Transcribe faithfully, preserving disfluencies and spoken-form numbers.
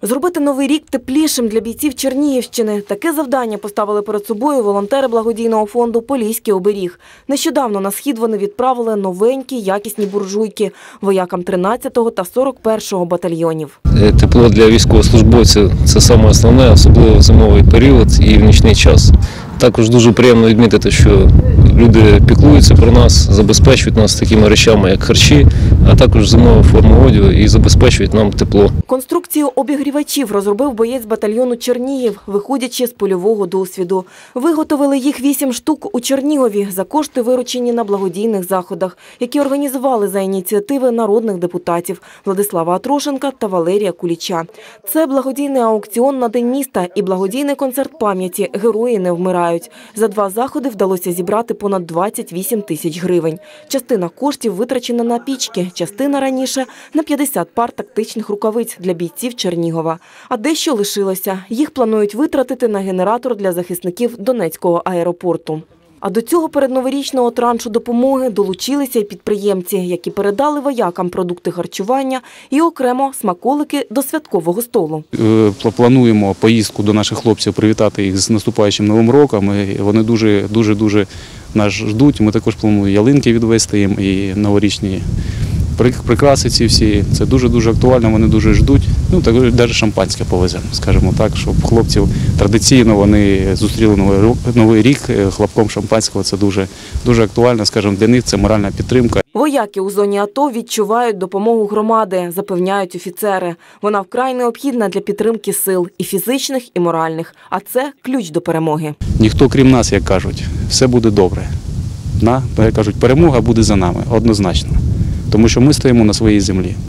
Зробити Новий рік теплішим для бійців Чернігівщини. Таке завдання поставили перед собою волонтери благодійного фонду «Поліський оберіг». Нещодавно на схід вони відправили новенькі, якісні буржуйки воякам тринадцятого та сорок першого батальйонів. Тепло для військовослужбовців – це саме основне, особливо в зимовий період і в нічний час. Також дуже приємно відмітити, що люди піклуються про нас, забезпечують нас такими речами, як харчі, а також зимову форму одягу і забезпечують нам тепло. Конструкцію обігрівачів розробив боєць батальйону Чернігів, виходячи з польового досвіду. Виготовили їх вісім штук у Чернігові за кошти, виручені на благодійних заходах, які організували за ініціативи народних депутатів Владислава Атрошенка та Валерія Куліча. Це благодійний аукціон на День міста і благодійний концерт пам'яті «Герої не вмирають». За два заходи вдалося зібрати понад двадцять вісім тисяч гривень. Частина коштів витрачена на пічки, частина раніше – на п'ятдесят пар тактичних рукавиць для бійців Чернігова. А дещо лишилося. Їх планують витратити на генератор для захисників Донецького аеропорту. А до цього передноворічного траншу допомоги долучилися й підприємці, які передали воякам продукти харчування і окремо смаколики до святкового столу. Плануємо поїздку до наших хлопців, привітати їх з наступаючим Новим роком. Вони дуже-дуже нас ждуть. Ми також плануємо ялинки відвести їм і новорічні прикраси ці всі. Це дуже-дуже актуально, вони дуже ждуть. Ну, також навіть шампанське повеземо, скажімо так, щоб хлопців традиційно вони зустріли Новий рік хлопком шампанського. Це дуже, дуже актуально, скажімо, для них це моральна підтримка. Вояки у зоні АТО відчувають допомогу громади, запевняють офіцери. Вона вкрай необхідна для підтримки сил і фізичних, і моральних. А це ключ до перемоги. Ніхто крім нас, як кажуть, все буде добре. На, як кажуть, перемога буде за нами, однозначно. Тому що ми стоїмо на своїй землі.